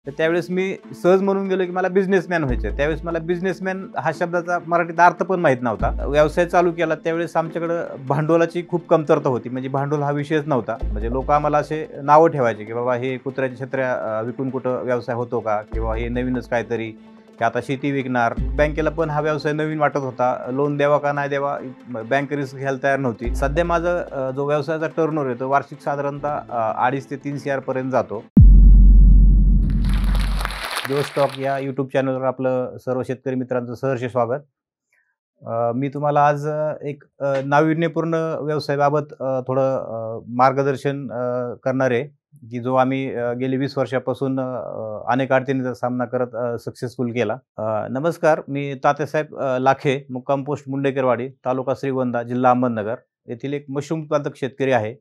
तर त्यावेळेस मी सहज म्हणून गेलो की मला बिझनेसमॅन व्हायचं. त्यावेळेस मला बिझनेसमॅन हा शब्दाचा मराठीत अर्थ पण माहीत नव्हता. व्यवसाय चालू केला त्यावेळेस आमच्याकडं भांडवलाची खूप कमतरता होती. म्हणजे भांडवल हा विषयच नव्हता. म्हणजे लोक आम्हाला असे नावं ठेवायचे की बाबा हे कुत्र्याच्या छत्र्या विकून कुठं व्यवसाय होतो का, किंवा हे नवीनच काहीतरी, की आता शेती विकणार. बँकेला पण हा व्यवसाय नवीन वाटत होता. लोन द्यावा का नाही द्यावा, बँक रिस्क घ्यायला तयार नव्हती. सध्या माझं जो व्यवसायाचा टर्नओव्हर आहे तो वार्षिक साधारणतः 2.5 ते 3 CR पर्यंत जातो. जो स्टॉक या यूट्यूब चॅनलवर आपलं सर्व शेतकरी मित्रांचं सहर्ष स्वागत. मी तुम्हाला आज एक नाविन्यपूर्ण व्यवसायाबाबत थोडं मार्गदर्शन करणार आहे, की जो आम्ही गेली 20 वर्षापासून अनेक अडचणींचा सामना करत सक्सेसफुल केला. नमस्कार, मी तात्यासाहेब लाखे, मुक्काम पोस्ट मुंडेकरवाडी, तालुका श्रीगोंदा, जिल्हा अहमदनगर येथील एक मशरूम उत्पादक शेतकरी आहे.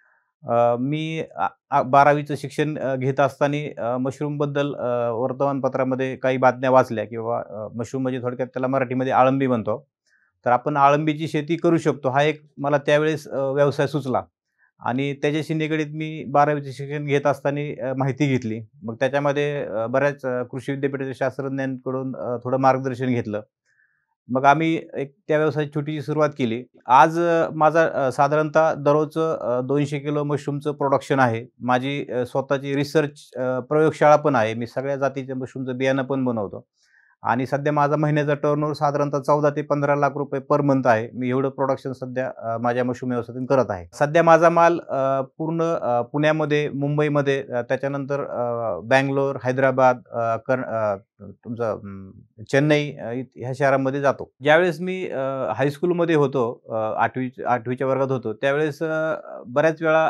मी 12वीचं शिक्षण घेत असताना मशरूमबद्दल वर्तमानपत्रामध्ये काही बातम्या वाचल्या, किंवा मशरूम म्हणजे थोडक्यात त्याला मराठीमध्ये अळंबी म्हणतो. तर आपण अळंबीची शेती करू शकतो, हा एक मला त्यावेळेस व्यवसाय सुचला. आणि त्याच्याशी निगडीत मी 12वीचं शिक्षण घेत असताना माहिती घेतली. मग त्याच्यामध्ये बऱ्याच कृषी विद्यापीठाच्या शास्त्रज्ञांकडून थोडं मार्गदर्शन घेतलं. मग आम्ही एक त्या व्यवसायाची छोटीशी सुरुवात केली. आज माझा साधारणतः दररोजचं 200 किलो मशरूमचं प्रोडक्शन आहे. माझी स्वतःची रिसर्च प्रयोगशाळा पण आहे. मी सगळ्या जातीच्या मशरूमचं बियाणं पण बनवतो. आणि सध्या माझा महिन्याचा टर्नओव्हर साधारणतः 14 ते 15 लाख रुपये पर मंथ आहे. मी एवढं प्रोडक्शन सध्या माझ्या मशरूम व्यवसायातून करत आहे. सध्या माझा माल पूर्ण पुण्यामध्ये, मुंबईमध्ये, त्याच्यानंतर बंगलोर, हैदराबाद, तुमचं चेन्नई, ह्या शहरांमध्ये जातो. ज्यावेळेस मी हायस्कूलमध्ये होतो, 8वीच्या वर्गात होतो, त्यावेळेस बऱ्याच वेळा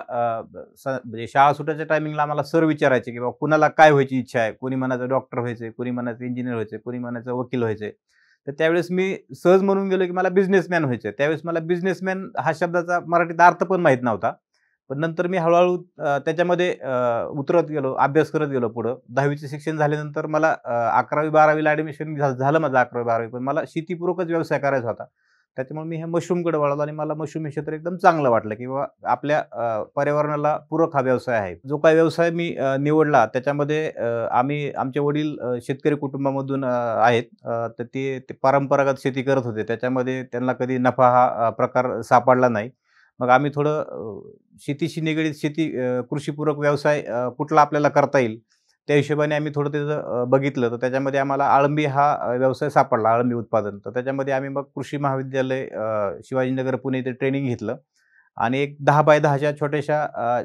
म्हणजे शाळा सुटायच्या टायमिंगला आम्हाला सर विचारायचे की बाबा कुणाला काय व्हायची इच्छा आहे. कोणी म्हणायचं डॉक्टर व्हायचे, कोणी म्हणायचं इंजिनियर व्हायचे, कोणी म्हणायचं वकील व्हायचे. तर त्यावेळेस मी सहज म्हणून गेलो की मला बिझनेसमॅन व्हायचं. त्यावेळेस मला बिझनेसमॅन हा शब्दाचा मराठीत अर्थ पण माहीत नव्हता. पण नंतर मी हळूहळू त्याच्यामध्ये उतरत गेलो, अभ्यास करत गेलो पुढं. 10वीचं शिक्षण झाल्यानंतर मला 11वी-12वीला ॲडमिशन झालं माझं 11वी-12वी. पण मला शेतीपूरकच व्यवसाय करायचा होता. त्याच्यामुळे मी हे मशरूमकडे वळालो आणि मला मशरूम हे क्षेत्र एकदम चांगलं वाटलं, की बाबा आपल्या पर्यावरणाला पूरक हा व्यवसाय आहे. जो काही व्यवसाय मी निवडला त्याच्यामध्ये आम्ही, आमचे वडील शेतकरी कुटुंबामधून आहेत. तर ते परंपरागत शेती करत होते. त्याच्यामध्ये त्यांना कधी नफा हा प्रकार सापडला नाही. मग आम्ही थोडं शेतीशी निगडीत कृषीपूरक व्यवसाय कुठला आपल्याला करता येईल, त्या हिशोबाने आम्ही थोडं त्याचं बघितलं. तर त्याच्यामध्ये आम्हाला अळंबी हा व्यवसाय सापडला, अळंबी उत्पादन. तर त्याच्यामध्ये आम्ही मग कृषी महाविद्यालय शिवाजीनगर पुणे इथे ट्रेनिंग घेतलं. आणि एक 10 बाय 10च्या छोट्याशा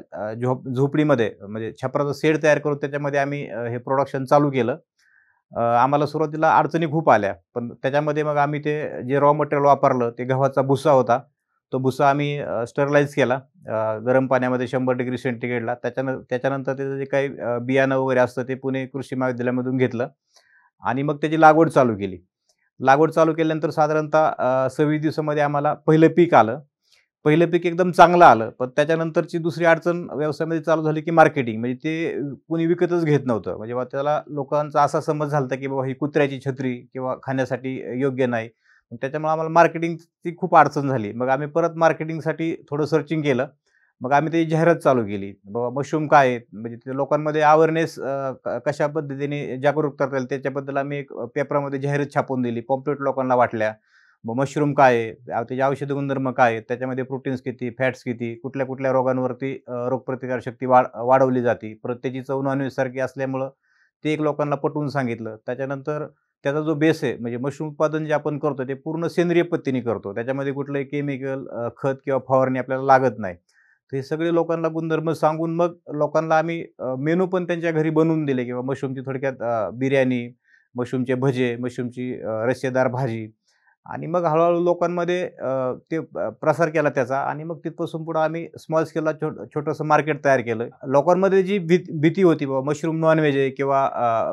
झोपडीमध्ये, म्हणजे छपराचा शेड तयार करून त्याच्यामध्ये आम्ही हे प्रोडक्शन चालू केलं. आम्हाला सुरुवातीला अडचणी खूप आल्या. पण त्याच्यामध्ये मग आम्ही ते जे रॉ मटेरियल वापरलं ते गव्हाचा भुसा होता. तो भुसा आम्ही स्टरलाइज केला गरम पाण्यामध्ये 100 डिग्री सेंटीग्रेडला. त्याच्यानंतर त्याचं जे काही बियाणं वगैरे असतं ते पुणे कृषी महाविद्यालयामधून घेतलं आणि मग त्याची लागवड चालू केली. लागवड चालू केल्यानंतर साधारणतः 26 दिवसामध्ये आम्हाला पहिलं पीक आलं. पहिलं पीक एकदम चांगलं आलं. पण त्याच्यानंतरची दुसरी अडचण व्यवसायामध्ये चालू झाली, की मार्केटिंग. म्हणजे ते कोणी विकतच घेत नव्हतं. म्हणजे बा त्याला लोकांचा असा समज झाला होता, की बाबा ही कुत्र्याची छत्री किंवा खाण्यासाठी योग्य नाही. त्याच्यामुळे आम्हाला मार्केटिंगची खूप अडचण झाली. मग आम्ही परत मार्केटिंगसाठी थोडं सर्चिंग केलं. मग आम्ही त्याची जाहिरात चालू केली. बाबा मशरूम काय आहेत? म्हणजे ते लोकांमध्ये अवेअरनेस कशा पद्धतीने जागरूक करता येईल त्याच्याबद्दल आम्ही एक पेपरामध्ये जाहिरात छापून दिली. पॉम्पलेट लोकांना वाटल्या. मग मशरूम काय आहे? त्याचे औषधी गुणधर्म काय आहेत? त्याच्यामध्ये प्रोटीन्स किती, फॅट्स किती, कुठल्या-कुठल्या रोगांवरती रोगप्रतिकारशक्ती वाढवली जाते. परत त्याची चव नॉनव्हेजसारखी असल्यामुळं ते एक लोकांना पटवून सांगितलं. त्याच्यानंतर त्याचा जो बेस आहे, म्हणजे मशरूम उत्पादन जे आपण करतो ते पूर्ण सेंद्रिय पद्धतीने करतो. त्याच्यामध्ये कुठलंही केमिकल, खत किंवा फवारणी आपल्याला लागत नाही. तर हे सगळे लोकांना गुणधर्म सांगून मग लोकांना आम्ही मेनू पण त्यांच्या घरी बनवून दिले, किंवा मशरूमची थोडक्यात बिर्याणी, मशरूमचे भजे, मशरूमची रस्सेदार भाजी. आणि मग हळू लोकांमध्ये ते प्रसार केला त्याचा. आणि मग तिथपासून पुढे आम्ही स्मॉल स्केलला छोटंसं मार्केट तयार केलं. लोकांमध्ये जी भीती होती बाबा मशरूम नॉन-व्हेज आहे किंवा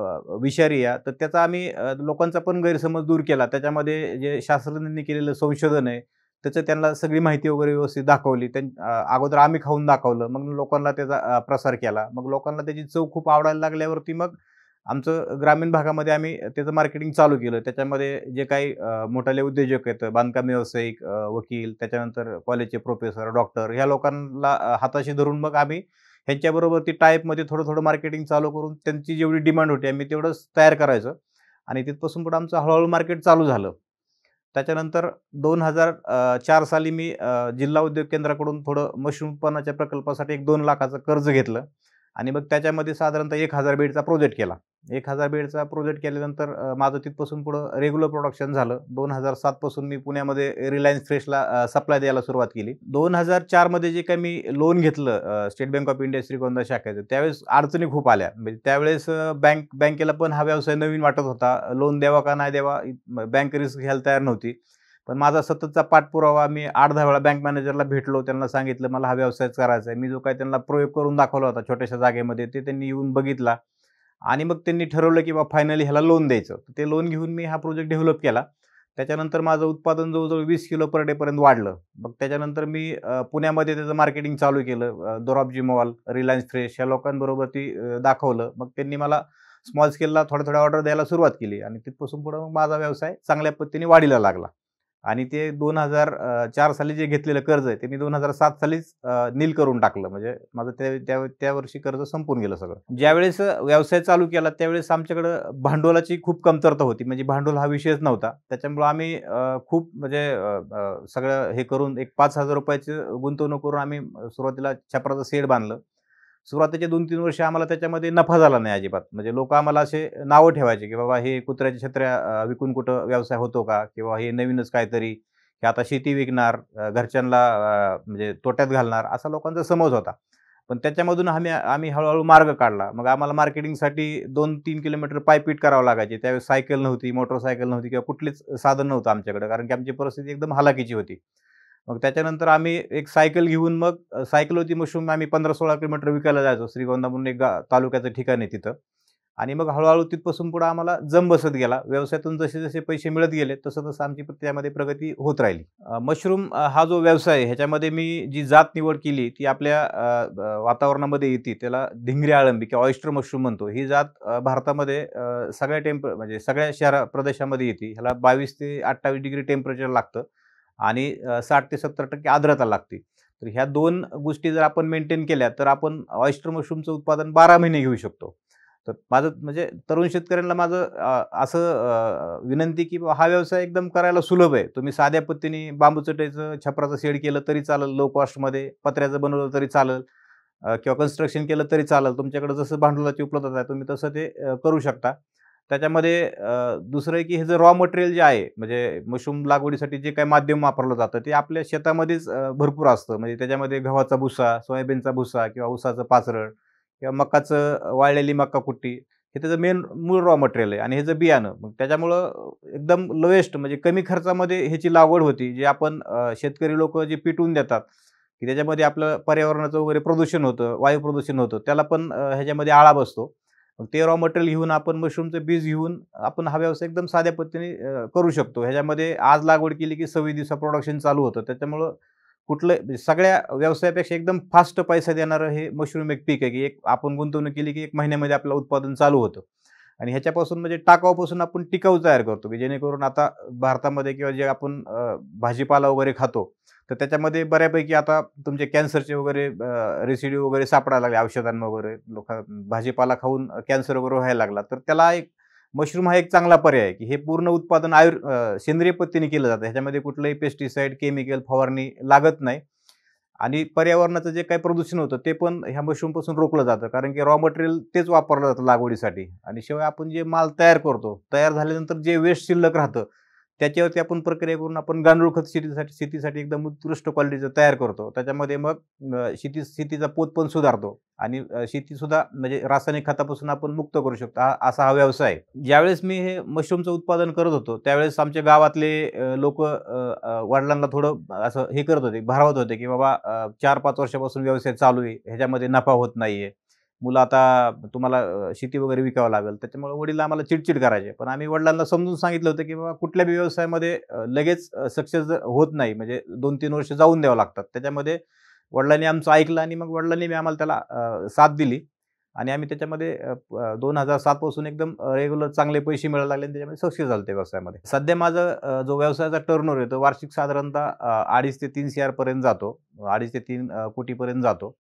विषारी आहे, तर त्याचा आम्ही लोकांचा पण गैरसमज दूर केला. त्याच्यामध्ये जे शास्त्रज्ञांनी केलेलं संशोधन आहे, त्याचं त्यांना सगळी माहिती वगैरे व्यवस्थित दाखवली. अगोदर आम्ही खाऊन दाखवलं, मग लोकांना त्याचा प्रसार केला. मग लोकांना त्याची चव खूप आवडायला लागल्यावरती मग आमचं ग्रामीण भागामध्ये आम्ही त्याचं मार्केटिंग चालू केलं. त्याच्यामध्ये जे काही मोठाले उद्योजक आहेत, बांधकाम व्यावसायिक, वकील, त्याच्यानंतर कॉलेजचे प्रोफेसर, डॉक्टर ह्या लोकांना हाताशी धरून मग आम्ही ह्यांच्याबरोबर ती टाईपमध्ये थोडं-थोडं मार्केटिंग चालू करून त्यांची जेवढी डिमांड होती आम्ही तेवढंच तयार करायचं आणि तिथपासून पुढे आमचं हळू मार्केट चालू झालं. त्याच्यानंतर 2004 साली मी जिल्हा उद्योग केंद्राकडून थोडं मशरूम उत्पन्नाच्या प्रकल्पासाठी एक 2 लाखाचं कर्ज घेतलं आणि मग त्याच्यामध्ये साधारणतः 1000 बेडचा प्रोजेक्ट केला. 1000 बेडचा प्रोजेक्ट केल्यानंतर माझं तिथपासून पुढं रेग्युलर प्रोडक्शन झालं. 2007 पासून मी पुण्यामध्ये रिलायन्स फ्रेशला सप्लाय द्यायला सुरुवात केली. 2004 मध्ये जे काही मी लोन घेतलं state bank of India Shrigonda शाखेचं, त्यावेळेस अडचणी खूप आल्या. म्हणजे त्यावेळेस बँकेला पण हा व्यवसाय नवीन वाटत होता. लोन द्यावा का नाही द्यावा, बँक रिस्क घ्यायला तयार नव्हती. पण माझा सततचा पाठपुरावा मी 8-10 वेळा बँक मॅनेजरला भेटलो. त्यांना सांगितलं मला हा व्यवसाय करायचा आहे. मी जो काही त्यांना प्रयोग करून दाखवला होता छोट्याशा जागेमध्ये, ते त्यांनी येऊन बघितला आणि मग त्यांनी ठरवलं की फायनली ह्याला लोन द्यायचं. ते लोन घेऊन मी हा प्रोजेक्ट डेव्हलप केला. त्याच्यानंतर माझं उत्पादन जवळ-जवळ 20 किलो पर डे पर्यंत वाढलं. मग त्याच्यानंतर मी पुण्यामध्ये त्याचं मार्केटिंग चालू केलं. दोराबजी मॉल, रिलायन्स फ्रेश ह्या लोकांबरोबर ती दाखवलं. मग त्यांनी मला स्मॉल स्केलला थोड्या-थोड्या ऑर्डर द्यायला सुरुवात केली आणि तिथपासून पुढे मग माझा व्यवसाय चांगल्या पद्धतीने वाढीला लागला. आणि ते 2004 साली जे घेतलेलं कर्ज आहे ते मी 2007 सालीच नील करून टाकलं. म्हणजे माझं त्या वर्षी कर्ज संपून गेलं सगळं. ज्यावेळेस व्यवसाय चालू केला त्यावेळेस आमच्याकडं भांडवलाची खूप कमतरता होती. म्हणजे भांडवल हा विषयच नव्हता. त्याच्यामुळं आम्ही खूप म्हणजे सगळं हे करून एक ₹5,000 गुंतवणूक करून आम्ही सुरुवातीला छपराचं शेड बांधलं. सुरुवातीचे 2-3 वर्ष आम्हाला त्याच्यामध्ये नफा झाला नाही अजिबात. म्हणजे लोकं आम्हाला असे नावं ठेवायचे, की बाबा हे कुत्र्याच्या छत्र्या विकून कुठं व्यवसाय होतो का? किंवा हे नवीनच काहीतरी, की आता शेती विकणार, घरच्यांना म्हणजे तोट्यात घालणार, असा लोकांचा समज होता. पण त्याच्यामधून आम्ही आम्ही हळू मार्ग काढला. मग आम्हाला मार्केटिंगसाठी 2-3 किलोमीटर पायपीट करावं लागायचे. त्यावेळेस सायकल नव्हती, मोटरसायकल नव्हती किंवा कुठलीच साधन नव्हतं आमच्याकडे. कारण की आमची परिस्थिती एकदम हलाखीची होती. मग त्याच्यानंतर आम्ही एक सायकल घेऊन मग सायकलवरती मशरूम आम्ही 15-16 किलोमीटर विकायला जायचो. श्रीगोंदा म्हणून एक तालुक्याचं ठिकाण आहे तिथं. आणि मग हळू तिथपासून पुढे आम्हाला जम बसत गेला. व्यवसायातून जसे-जसे पैसे मिळत गेले, तसं-तसं आमची त्यामध्ये प्रगती होत राहिली. मशरूम हा जो व्यवसाय आहे, ह्याच्यामध्ये मी जी जात निवड केली, ती आपल्या वातावरणामध्ये येते. त्याला धिंगरी अळंबी किंवा ऑयस्टर मशरूम म्हणतो. ही जात भारतामध्ये सगळ्या म्हणजे सगळ्या प्रदेशामध्ये येते. ह्याला 22 ते 28 डिग्री टेम्परेचर लागतं आणि 60 ते 70% आर्द्रता लागते. तर ह्या 2 गोष्टी जर आपण मेंटेन केल्या, तर आपण ऑयस्टर मशरूमचं उत्पादन 12 महिने घेऊ शकतो. तर माझं म्हणजे तरुण शेतकऱ्यांना माझं असं विनंती की हा व्यवसाय एकदम करायला सुलभ आहे. तुम्ही साध्या पद्धतीने बांबू चटईचं छपराचं शेड केलं तरी चालेल, लो कॉस्टमध्ये पत्र्याचं बनवलं तरी चालेल किंवा कन्स्ट्रक्शन केलं तरी चालेल. तुमच्याकडे जसं भांडवलाची उपलब्धता आहे तुम्ही तसं ते करू शकता. त्याच्यामध्ये दुसरं आहे की हे जे रॉ मटेरियल जे आहे म्हणजे मशरूम लागवडीसाठी जे काही माध्यम वापरलं जातं ते आपल्या शेतामध्येच भरपूर असतं. म्हणजे त्याच्यामध्ये गव्हाचा भुसा, सोयाबीनचा भुसा किंवा ऊसाचं पाचरड किंवा मकाचं वाळलेली मका कुट्टी हे त्याचं मूळ रॉ मटेरियल आहे आणि ह्याचं बियाणं. मग त्याच्यामुळं एकदम लोएस्ट म्हणजे कमी खर्चामध्ये ह्याची लागवड होती. जे आपण शेतकरी लोकं जे पिटवून देतात, की त्याच्यामध्ये आपलं पर्यावरणाचं वगैरे प्रदूषण होतं, वायू प्रदूषण होतं, त्याला पण ह्याच्यामध्ये आळा बसतो. मग ते रॉ मटेरियल घेऊन आपण मशरूमचं बीज घेऊन आपण हा व्यवसाय एकदम साध्या पद्धतीने करू शकतो. ह्याच्यामध्ये आज लागवड केली की 26 दिवसात प्रोडक्शन चालू होतं. त्याच्यामुळं म्हणजे सगळ्या व्यवसायापेक्षा एकदम फास्ट पैसा देणारं हे मशरूम एक पीक आहे, की एक आपण गुंतवणूक केली की 1 महिन्यामध्ये आपलं उत्पादन चालू होतं. आणि ह्याच्यापासून म्हणजे टाकाऊपासून आपण टिकाऊ तयार करतो, की जेणेकरून आता भारतामध्ये किंवा जे आपण भाजीपाला वगैरे खातो, तर त्याच्यामध्ये बऱ्यापैकी आता तुमचे कॅन्सरचे वगैरे रेसिड्यू वगैरे सापडायला लागले औषधांना वगैरे. भाजीपाला खाऊन कॅन्सर वगैरे व्हायला लागला. तर त्याला एक मशरूम हा एक चांगला पर्याय आहे, की हे पूर्ण उत्पादन सेंद्रिय पद्धतीने केलं जातं. ह्याच्यामध्ये कुठलंही पेस्टिसाइड, केमिकल फवारणी लागत नाही. आणि पर्यावरणाचं जे काही प्रदूषण होतं ते पण ह्या मशरूमपासून रोखलं जातं. कारण की रॉ मटेरियल तेच वापरलं जातं लागवडीसाठी आणि शिवाय आपण जे माल तयार करतो, तयार झाल्यानंतर जे वेस्ट शिल्लक राहतं, त्याच्यावरती आपण प्रक्रिया करून आपण गांडूळ खत शेतीसाठी एकदम उत्कृष्ट क्वालिटीचं तयार करतो. त्याच्यामध्ये मग शेतीचा पोत पण सुधारतो आणि शेतीसुद्धा म्हणजे रासायनिक खतापासून आपण मुक्त करू शकतो. असा हा व्यवसाय आहे. ज्यावेळेस मी हे मशरूमचं उत्पादन करत होतो, त्यावेळेस आमच्या गावातले वडिलांना थोडं असं हे करत होते, भारावत होते, की बाबा 4-5 वर्षापासून व्यवसाय चालू आहे, ह्याच्यामध्ये नफा होत नाहीये. मुलं आता तुम्हाला शेती वगैरे विकावं लागेल. त्याच्यामुळे वडील आम्हाला चिडचिड करायचे. पण आम्ही वडिलांना समजून सांगितलं होतं, की बाबा कुठल्याही व्यवसायामध्ये लगेच सक्सेस होत नाही. म्हणजे 2-3 वर्ष जाऊन द्यावं लागतात. त्याच्यामध्ये वडिलांनी आमचं ऐकलं आणि मग वडिलांनी आम्हाला त्याला साथ दिली आणि आम्ही त्याच्यामध्ये 2007 पासून एकदम रेग्युलर चांगले पैसे मिळायला लागले आणि त्याच्यामध्ये सक्सेस झालं त्या व्यवसायामध्ये. सध्या माझं जो व्यवसायाचा टर्नओव्हर आहे तो वार्षिक साधारणतः 2.5 ते 3 CR पर्यंत जातो. 2.5 ते 3 कोटीपर्यंत जातो.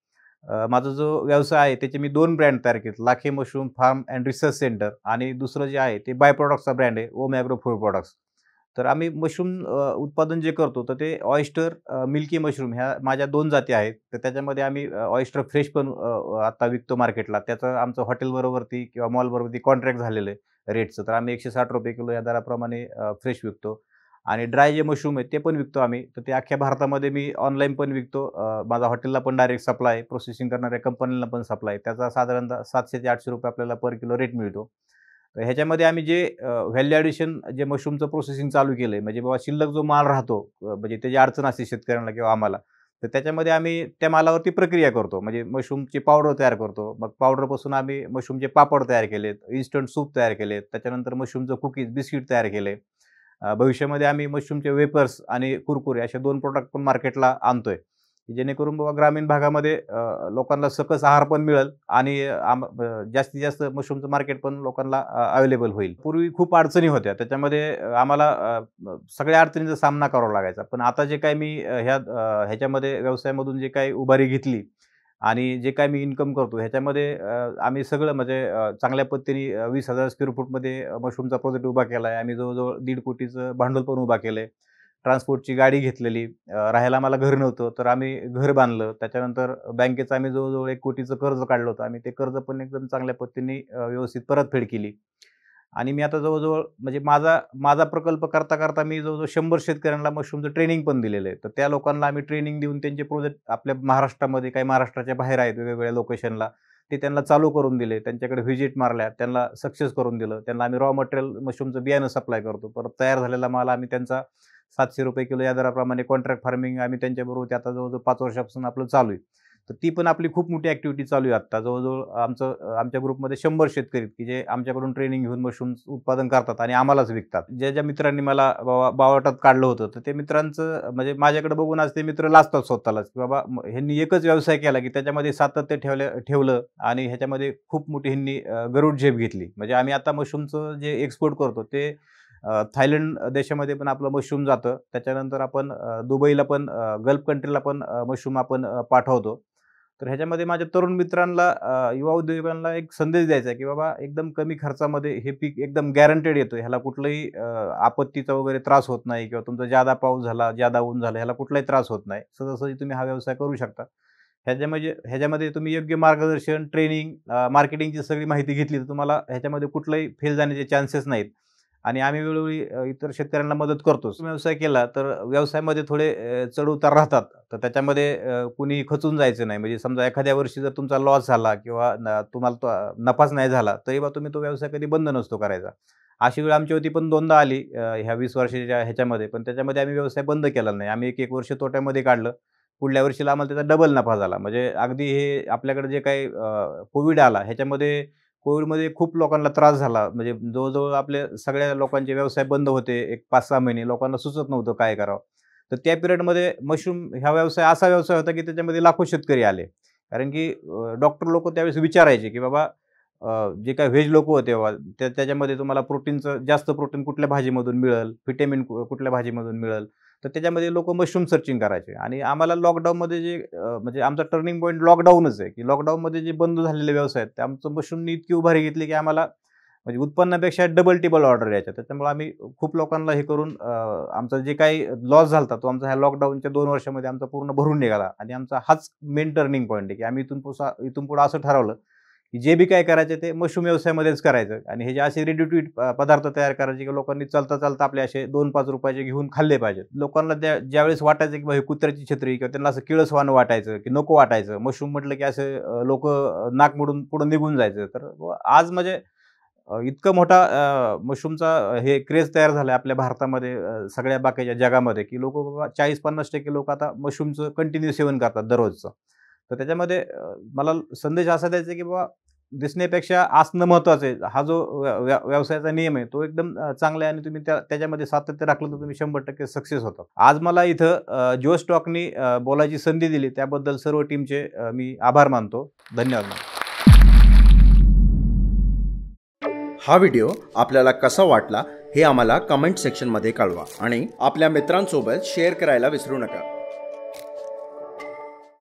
माझा जो व्यवसाय आहे त्याचे मी 2 ब्रँड तयार केले. Lakhe mushroom farm and research centre आणि दुसरं जे आहे ते बाय प्रॉडक्ट्सचा ब्रँड आहे, ओम ॲग्रो फूड प्रॉडक्ट्स. तर आम्ही मशरूम उत्पादन जे करतो तर ते ऑयस्टर, मिल्की मशरूम ह्या माझ्या 2 जाती आहेत. तर त्याच्यामध्ये आम्ही ऑयस्टर फ्रेश पण आता विकतो मार्केटला. त्याचं आमचं हॉटेलबरोबरती किंवा मॉलबरोबरती कॉन्ट्रॅक्ट झालेलं आहे रेटचं. तर आम्ही ₹160 किलो या दराप्रमाणे फ्रेश विकतो. आणि ड्राय जे मशरूम आहेत ते पण विकतो आम्ही. तर ते अख्ख्या भारतामध्ये मी ऑनलाईन पण विकतो. माझा हॉटेलला पण डायरेक्ट सप्लाय आहे. प्रोसेसिंग करणाऱ्या कंपनीला पण सप्लाय आहे. त्याचा साधारणतः ₹700 ते ₹800 आपल्याला पर किलो रेट मिळतो. तर ह्याच्यामध्ये आम्ही जे व्हॅल्यू ॲडिशन जे मशरूमचं प्रोसेसिंग चालू केलंय, म्हणजे बाबा शिल्लक जो माल राहतो, म्हणजे त्याची अडचण असते शेतकऱ्यांना किंवा आम्हाला. तर त्याच्यामध्ये आम्ही त्या मालावरती प्रक्रिया करतो. म्हणजे मशरूमची पावडर तयार करतो. मग पावडरपासून आम्ही मशरूमचे पापड तयार केलेत, इन्स्टंट सूप तयार केलेत. त्याच्यानंतर मशरूमचं कुकीज, बिस्किट तयार केले. भविष्यामध्ये आम्ही मशरूमचे वेफर्स आणि कुरकुरे असे 2 प्रॉडक्ट पण मार्केटला आणतोय. जेणेकरून बाबा ग्रामीण भागामध्ये लोकांना सकस आहार पण मिळेल आणि जास्तीत जास्त मशरूमचं मार्केट पण लोकांना अवेलेबल होईल. पूर्वी खूप अडचणी होत्या. त्याच्यामध्ये आम्हाला सगळ्या अडचणींचा सामना करावा लागायचा. पण आता जे काही मी ह्याच्यामध्ये व्यवसायामधून जे काही उभारी घेतली आणि जे काही मी इन्कम करतो ह्याच्यामध्ये आम्ही सगळं म्हणजे चांगल्या पद्धतीने 20,000 स्क्वेअर फूटमध्ये मशरूमचा प्रोजेक्ट उभा केला आहे. आम्ही जवळ-जवळ 1.5 कोटीचं भांडवल पण उभा केलं आहे. ट्रान्सपोर्टची गाडी घेतलेली. राहायला आम्हाला घर नव्हतं, तर आम्ही घर बांधलं. त्याच्यानंतर बँकेचं आम्ही जवळ-जवळ 1 कोटीचं कर्ज काढलं होतं. आम्ही ते कर्ज पण एकदम चांगल्या पद्धतीने व्यवस्थित परतफेड केली. आणि मी आता जवळ-जवळ म्हणजे माझा माझा प्रकल्प करता-करता मी जवळ-जवळ 100 शेतकऱ्यांना मशरूमचं ट्रेनिंग पण दिलेलं आहे. तर त्या लोकांना आम्ही ट्रेनिंग देऊन त्यांचे प्रोजेक्ट आपल्या महाराष्ट्रामध्ये, काही महाराष्ट्राच्या बाहेर आहेत वेगवेगळ्या लोकेशनला, ते त्यांना चालू करून दिले. त्यांच्याकडे व्हिजिट मारल्या, त्यांना सक्सेस करून दिलं. त्यांना आम्ही रॉ मटेरियल मशरूमचं बियाणं सप्लाय करतो. परत तयार झालेला माल आम्ही त्यांचा ₹700 किलो या दराप्रमाणे कॉन्ट्रॅक्ट फार्मिंग आम्ही त्यांच्याबरोबर ते आता जवळ-जवळ 5 वर्षापासून आपलं चालू आहे. तर ती पण आपली खूप मोठी ॲक्टिव्हिटी चालू आहे आत्ता. जवळ-जवळ आमच्या ग्रुपमध्ये 100 शेतकरी आहेत, की जे आमच्याकडून ट्रेनिंग घेऊन मशरूम उत्पादन करतात आणि आम्हालाच विकतात. ज्या मित्रांनी मला बावटात काढलं होतं, तर ते मित्रांचं म्हणजे माझ्याकडे बघून आज ते मित्र लाजतात स्वतःलाच, की बाबा ह्यांनी एकच व्यवसाय केला, की त्याच्यामध्ये सातत्य ठेवलं आणि ह्याच्यामध्ये खूप मोठी ह्यांनी गरुड झेप घेतली. म्हणजे आम्ही आता मशरूमचं जे एक्सपोर्ट करतो ते थायलंड देशामध्ये पण आपलं मशरूम जातं. त्याच्यानंतर आपण दुबईला पण गल्फ कंट्रीला पण मशरूम आपण पाठवतो. तर ह्याच्यामध्ये माझ्या तरुण मित्रांना युवा उद्योजकांना एक संदेश द्यायचा आहे, की बाबा एकदम कमी खर्चामध्ये हे पीक एकदम गॅरंटेड येतं. ह्याला कुठलंही आपत्तीचा वगैरे त्रास होत नाही किंवा तुमचा जादा पाऊस झाला, जादा ऊन झालं, ह्याला कुठलाही त्रास होत नाही. सहजासहजी तुम्ही हा व्यवसाय करू शकता. ह्याच्यामध्ये तुम्ही योग्य मार्गदर्शन, ट्रेनिंग, मार्केटिंगची सगळी माहिती घेतली, तर तुम्हाला ह्याच्यामध्ये कुठलाही फेल जाण्याचे चान्सेस नाहीत. आणि आम्ही वेळोवेळी इतर शेतकऱ्यांना मदत करतोच. व्यवसाय केला तर व्यवसायामध्ये थोडे चढ-उतार राहतात. तर त्याच्यामध्ये कुणी खचून जायचं नाही. म्हणजे समजा एखाद्या वर्षी जर तुमचा लॉस झाला किंवा तुम्हाला तो नफाच नाही झाला, तरी बा तुम्ही तो व्यवसाय कधी बंद नसतो करायचा. अशी वेळ आमच्यावरती पण 2दा आली ह्या 20 वर्षाच्या ह्याच्यामध्ये. पण त्याच्यामध्ये आम्ही व्यवसाय बंद केला नाही. आम्ही 1-1 वर्ष तोट्यामध्ये काढलं. पुढल्या वर्षीला आम्हाला त्याचा डबल नफा झाला. म्हणजे अगदी हे आपल्याकडे जे काही कोविड आला ह्याच्यामध्ये कोविडमध्ये खूप लोकांना त्रास झाला. म्हणजे जवळ-जवळ आपल्या सगळ्या लोकांचे व्यवसाय बंद होते. एक 5-6 महिने लोकांना सुचत नव्हतं काय करावं. तर त्या पिरियडमध्ये मशरूम हा व्यवसाय असा व्यवसाय होता, की त्याच्यामध्ये लाखो शेतकरी आले. कारण की डॉक्टर लोकं त्यावेळेस विचारायचे, की बाबा जे काही व्हेज लोकं होते बाबा त्याच्यामध्ये तुम्हाला प्रोटीनचं जास्त प्रोटीन कुठल्या भाजीमधून मिळेल, व्हिटॅमिन कुठल्या भाजीमधून मिळेल. तर त्याच्यामध्ये लोकं मशरूम सर्चिंग करायचे आणि आम्हाला लॉकडाऊनमध्ये जे म्हणजे आमचा टर्निंग पॉईंट लॉकडाऊनच आहे, की लॉकडाऊनमध्ये जे बंद झालेले व्यवसाय आहेत, ते आमचं मशरूमनी इतकी उभारी घेतली, की आम्हाला म्हणजे उत्पन्नापेक्षा डबल टिबल ऑर्डर यायच्या. त्याच्यामुळे आम्ही खूप लोकांना हे करून आमचा जे काही लॉस झाला तो आमचा ह्या लॉकडाऊनच्या 2 वर्षामध्ये आमचा पूर्ण भरून निघाला आणि आमचा हाच मेन टर्निंग पॉईंट आहे, की आम्ही इथून पुढे असं ठरवलं, की जे बी काय करायचं ते मशरूम व्यवसायामध्येच करायचं आणि हे जे असे रेडी टू ईट पदार्थ तयार करायचे, की लोकांनी चालता-चालता आपले असे ₹2-5 घेऊन खाल्ले पाहिजेत. लोकांना ज्यावेळेस वाटायचं, की बा हे कुत्र्याची छत्री किंवा त्यांना असं किळसवाणं वाटायचं, की नको वाटायचं. मशरूम म्हटलं, की असे नाक मोडून पुढे निघून जायचं. तर आज म्हणजे इतकं मोठा मशरूमचा हे क्रेज तयार झालाय आपल्या भारतामध्ये सगळ्या बाकीच्या जगामध्ये, की लोकं बाबा 40-50% लोकं आता मशरूमचं कंटिन्यू सेवन करतात दररोजचं. तर त्याच्यामध्ये मला संदेश असा द्यायचा आहे, की बाबा दिसण्यापेक्षा असणं महत्त्वाचं आहे. हा जो व्यवसायाचा नियम आहे तो एकदम चांगला आहे आणि तुम्ही त्याच्यामध्ये सातत्य राखलं तर तुम्ही 100% सक्सेस होता. आज मला इथं जिओ स्टॉकनी बोलायची संधी दिली त्याबद्दल सर्व टीमचे मी आभार मानतो. धन्यवाद. हा व्हिडिओ आपल्याला कसा वाटला हे आम्हाला कमेंट सेक्शनमध्ये कळवा आणि आपल्या मित्रांसोबत शेअर करायला विसरू नका.